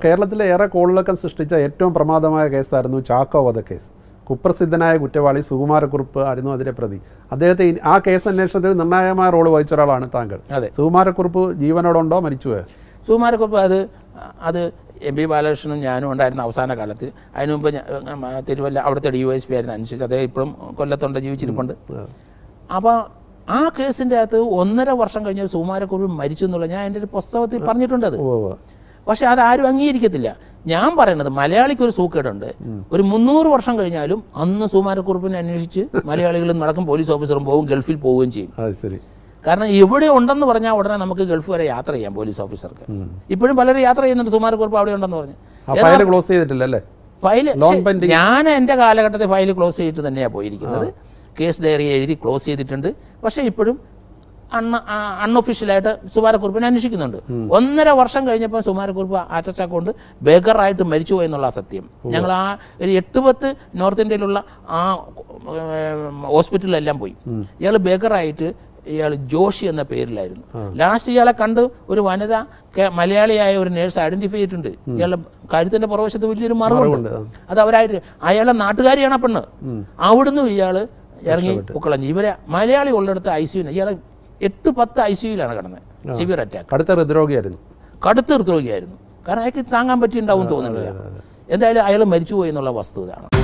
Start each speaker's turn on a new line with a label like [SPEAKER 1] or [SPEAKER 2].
[SPEAKER 1] കേരളത്തിലെ ഏറെ കോളിളക്കം സൃഷ്ടിച്ച ഏറ്റവും പ്രമാദമായ കേസായിരുന്നു ചാക്കോ വധക്കേസ്. കുപ്രസിദ്ധനായ കുറ്റവാളി സുകുമാരക്കുറുപ്പ് ആയിരുന്നു അതിലെ പ്രതി. അദ്ദേഹത്തെ ആ കേസ് അന്വേഷണത്തിൽ നിർണായകമായ റോൾ വഹിച്ച ഒരാളാണ് താങ്കൾ. സുകുമാരക്കുറുപ്പ് ജീവനോടുണ്ടോ മരിച്ചുപോയോ?
[SPEAKER 2] സുകുമാരക്കുറുപ്പ് അത് എം.പി. ബാലകൃഷ്ണനും ഞാനും ഉണ്ടായിരുന്ന അവസാന കാലത്ത്. അതിനു മുമ്പ് തിരുവല്ല അവിടുത്തെ DYSP ആയിരുന്നു അനുസരിച്ച്. അദ്ദേഹം ഇപ്പോഴും കൊല്ലത്തുണ്ട്, ജീവിച്ചിരിപ്പുണ്ട്. അപ്പോൾ ആ കേസിൻ്റെ അകത്ത് 1.5 വർഷം കഴിഞ്ഞ സുകുമാരക്കുറുപ്പ് മരിച്ചു എന്നുള്ള ഞാൻ എൻ്റെ ഒരു പുസ്തകത്തിൽ പറഞ്ഞിട്ടുണ്ട്. അത് പക്ഷേ അതാരും അംഗീകരിക്കത്തില്ല. ഞാൻ പറയുന്നത് മലയാളിക്കൊരു സൂക്കേടുണ്ട്. ഒരു 300 വർഷം കഴിഞ്ഞാലും അന്ന് സുകുമാരക്കുറുപ്പിനെ അന്വേഷിച്ച് മലയാളികളും നടക്കും, പോലീസ് ഓഫീസറും പോകും, ഗൾഫിൽ പോവുകയും ചെയ്യും. കാരണം ഇവിടെ ഉണ്ടെന്ന് പറഞ്ഞാൽ ഉടനെ നമുക്ക് ഗൾഫ് വരെ യാത്ര ചെയ്യാം പോലീസ് ഓഫീസർക്ക്. ഇപ്പോഴും പലരും യാത്ര ചെയ്യുന്നുണ്ട്. സുകുമാരക്കുറുപ്പ് അവിടെ ഉണ്ടെന്ന് പറഞ്ഞു. ഫയൽ ഞാൻ എൻ്റെ കാലഘട്ടത്തിൽ ഫയൽ ക്ലോസ് ചെയ്തിട്ട് തന്നെയാണ് പോയിരിക്കുന്നത്. കേസ് ഡയറി എഴുതി ക്ലോസ് ചെയ്തിട്ടുണ്ട്. പക്ഷേ ഇപ്പോഴും അൺഒഫീഷ്യലായിട്ട് സുകുമാരക്കുറുപ്പിനെ അന്വേഷിക്കുന്നുണ്ട്. 1.5 വർഷം കഴിഞ്ഞപ്പോൾ സുകുമാരക്കുറുപ്പ് ഹാർട്ട് അറ്റാക്ക് കൊണ്ട് ബേഗറായിട്ട് മരിച്ചുപോയി എന്നുള്ള സത്യം. ഞങ്ങൾ ആ ഒരു 8-10 നോർത്ത് ഇന്ത്യയിലുള്ള ആ ഹോസ്പിറ്റലിലെല്ലാം പോയി. ഇയാൾ ബേഗറായിട്ട്, ഇയാൾ ജോഷി എന്ന പേരിലായിരുന്നു. ലാസ്റ്റ് ഇയാളെ കണ്ട് ഒരു വനിത മലയാളിയായ ഒരു നേഴ്സ് ഐഡന്റിഫൈ ചെയ്തിട്ടുണ്ട്. ഇയാളുടെ കഴുത്തിൻ്റെ പുറവശത്ത് വലിയൊരു മറുപുണ്ട്. അത് അവരായിട്ട് അയാളുടെ നാട്ടുകാരിയാണ് പെണ്ണ്. അവിടുന്ന് ഇയാൾ ഇറങ്ങി പൊക്കളഞ്ഞു. ഇവരെ മലയാളി ഉള്ളിടത്ത് ICU. ഇയാളെ 8-10 ICUയിലാണ് കിടന്നത്. Severe attack. കടുത്ത ഹൃദ്രോഗിയായിരുന്നു. കാരണം അയാൾക്ക് താങ്ങാൻ പറ്റിയിട്ടുണ്ടാവും തോന്നുന്നില്ല. എന്തായാലും അയാൾ മരിച്ചുപോയി എന്നുള്ള വസ്തുതയാണ്.